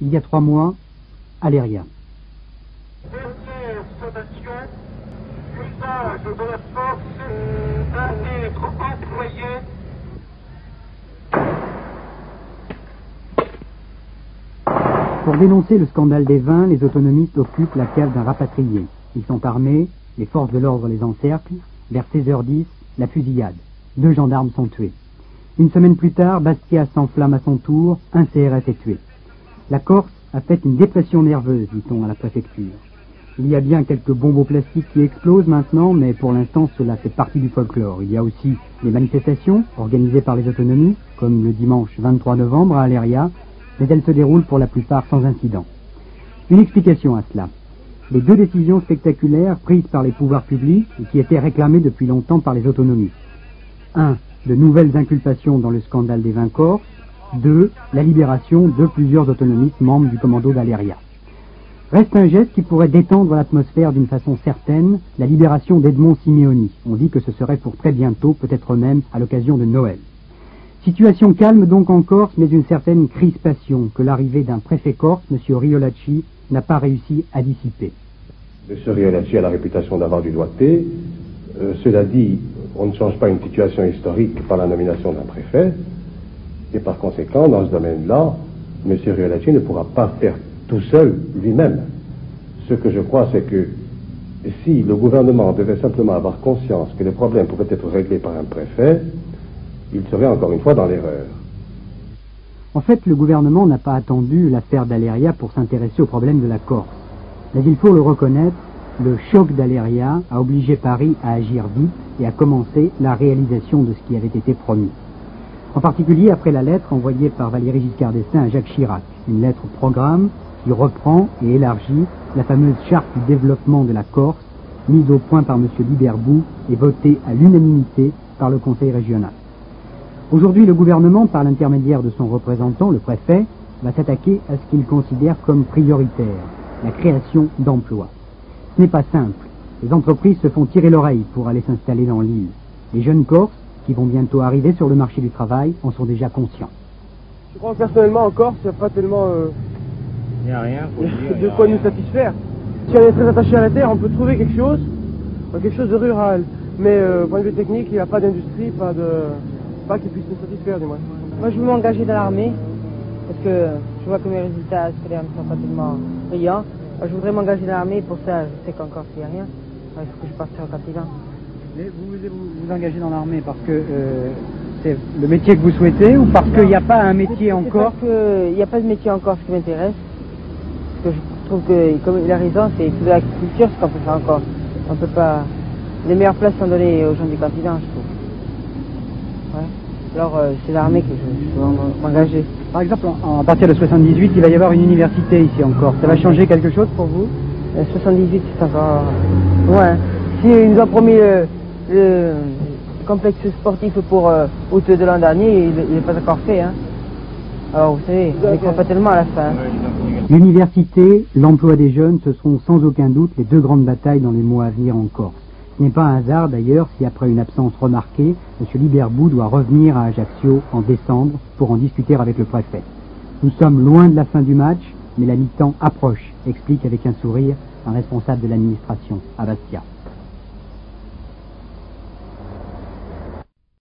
il y a 3 mois, Aléria. Dernière sommation, l'usage de la force va être employé. Pour dénoncer le scandale des vins, les autonomistes occupent la cave d'un rapatrié. Ils sont armés, les forces de l'ordre les encerclent. Vers 16h10, la fusillade. 2 gendarmes sont tués. Une semaine plus tard, Bastia s'enflamme à son tour, un CRS est tué. La Corse a fait une dépression nerveuse, dit-on à la préfecture. Il y a bien quelques bonbons plastiques qui explosent maintenant, mais pour l'instant cela fait partie du folklore. Il y a aussi les manifestations organisées par les autonomies, comme le dimanche 23 novembre à Aléria, mais elles se déroulent pour la plupart sans incident. Une explication à cela. Les 2 décisions spectaculaires prises par les pouvoirs publics et qui étaient réclamées depuis longtemps par les autonomies. 1. De nouvelles inculpations dans le scandale des vins corses. 2. La libération de plusieurs autonomistes membres du commando d'Aléria. Reste un geste qui pourrait détendre l'atmosphère d'une façon certaine, la libération d'Edmond Simeoni. On dit que ce serait pour très bientôt, peut-être même à l'occasion de Noël. Situation calme donc en Corse, mais une certaine crispation que l'arrivée d'un préfet corse, M. Riolacci, n'a pas réussi à dissiper. M. Riolacci a la réputation d'avoir du doigté. Cela dit, on ne change pas une situation historique par la nomination d'un préfet. Et par conséquent, dans ce domaine-là, M. Riolacci ne pourra pas faire tout seul lui-même. Ce que je crois, c'est que si le gouvernement devait simplement avoir conscience que les problèmes pouvaient être réglés par un préfet, il serait encore une fois dans l'erreur. En fait, le gouvernement n'a pas attendu l'affaire d'Aléria pour s'intéresser aux problèmes de la Corse. Mais il faut le reconnaître, le choc d'Aléria a obligé Paris à agir vite et à commencer la réalisation de ce qui avait été promis. En particulier après la lettre envoyée par Valéry Giscard d'Estaing à Jacques Chirac, une lettre programme qui reprend et élargit la fameuse charte du développement de la Corse, mise au point par M. Liberbou et votée à l'unanimité par le Conseil régional. Aujourd'hui, le gouvernement, par l'intermédiaire de son représentant, le préfet, va s'attaquer à ce qu'il considère comme prioritaire, la création d'emplois. Ce n'est pas simple. Les entreprises se font tirer l'oreille pour aller s'installer dans l'île. Les jeunes Corses, qui vont bientôt arriver sur le marché du travail, en sont déjà conscients. Je crois que personnellement en Corse, il n'y a pas tellement il n'y a rien, de quoi nous satisfaire. Si on est très attaché à la terre, on peut trouver quelque chose de rural. Mais au point de vue technique, il n'y a pas d'industrie, pas qui puisse nous satisfaire du moins. Moi je veux m'engager dans l'armée, parce que je vois que mes résultats scolaires ne sont pas tellement brillants. Moi, je voudrais m'engager dans l'armée, pour ça je sais qu'encore il n'y a rien. Il faut que je parte sur le continent. Mais vous voulez vous engager dans l'armée parce que c'est le métier que vous souhaitez ou parce qu'il n'y a pas un métier en Corse? Il n'y a pas de métier en Corse qui m'intéresse. Parce que je trouve que, comme il a raison, c'est tout de l'agriculture ce qu'on peut faire en Corse. On peut pas... Les meilleures places sont données aux gens du continent, je trouve. Ouais. Alors c'est l'armée que je dois m'engager. Par exemple, à partir de 78, il va y avoir une université ici en Corse. Ça va changer quelque chose pour vous? 78, c'est encore loin. Si ils nous ont promis le complexe sportif pour août de l'an dernier, il n'est pas encore fait. Hein. Alors vous savez, on n'y croit pas tellement à la fin. L'université, l'emploi des jeunes, ce seront sans aucun doute les 2 grandes batailles dans les mois à venir en Corse. Ce n'est pas un hasard d'ailleurs si après une absence remarquée, M. Liberbou doit revenir à Ajaccio en décembre pour en discuter avec le préfet. Nous sommes loin de la fin du match, mais la mi-temps approche, explique avec un sourire un responsable de l'administration à Bastia.